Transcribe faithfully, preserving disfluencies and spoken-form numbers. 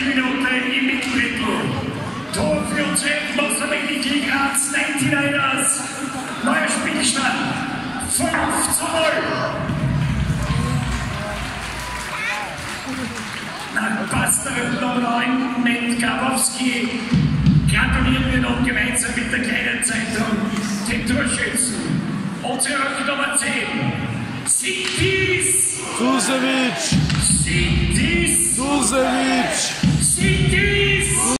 Spielminute im Mitteldrittel. Torschütze, Moser gegen Graz, neunundneunzigers. Neuer Spielstand, fünf zu null. Nach Pass der Nummer neun, Ned Grabowski, gratulieren wir noch gemeinsam mit der kleinen Zeitung den Torschützen. Unsere Rücke Nummer zehn, Sitis Zusevic Sitis Zusevic